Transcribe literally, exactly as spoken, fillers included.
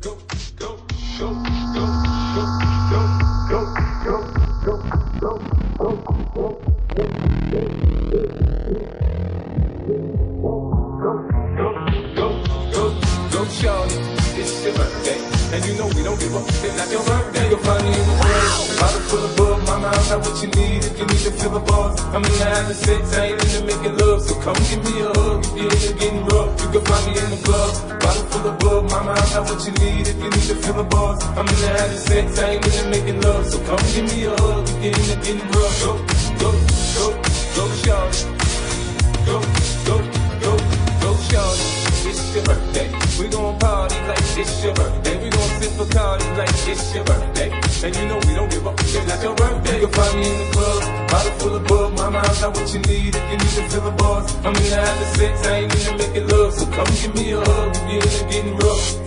go, go, go, go, go, go, go, go, go, go, go, go. Shorty, it's your birthday, and you know we don't give up. It's not your birthday. You'll find me in the club, bottle full of bug. Mama, I got what you need if you need to fill the bars. I'm in the having sex, I ain't into making love, so come give me a hug if you're into getting rough. You can find me in the club, bottle full of bug. Mama, I got what you need if you need to fill the bars. I'm in the having sex, I ain't into making love, so come give me a hug if you're into getting rough. Go, go, go, go, shorty. Go, go, go, go, shorty. It's your birthday. We gon' party like it's your birthday. We gon' sip a party like it's your birthday. And you know we don't give up, it's not your birthday. You can find me in the club, bottle full of bug. Mama, I got what you need if you need to fill the bars. I'm in the having sex, I ain't into making love, so come give me a hug if you're into getting rough.